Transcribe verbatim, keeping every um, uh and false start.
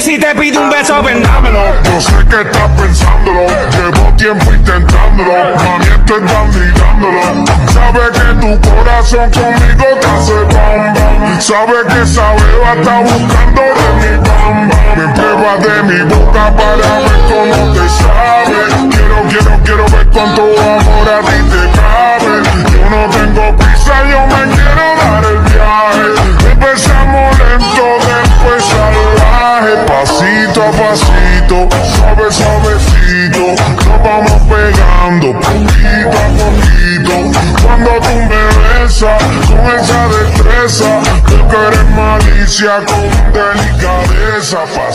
si te pide un beso, vendámelo. Yo sé que estás pensándolo, llevo tiempo intentándolo, mami estoy dándolo. Sabes que tu corazón conmigo te hace bam bam. Sabes que esa beba está buscando de mi bam bam. Me prueba de mi boca para ver cómo te sabe. Quiero, quiero, quiero ver cuánto amor a ti te cabe. Yo no tengo prisa, yo me quiero dar el viaje. Empezamos lento, después salvaje. Pasito a pasito, suave, suavecito. Nos vamos pegando poquito a poquito. Cuando tú me besas con esa destreza, tú que eres malicia con delicadeza.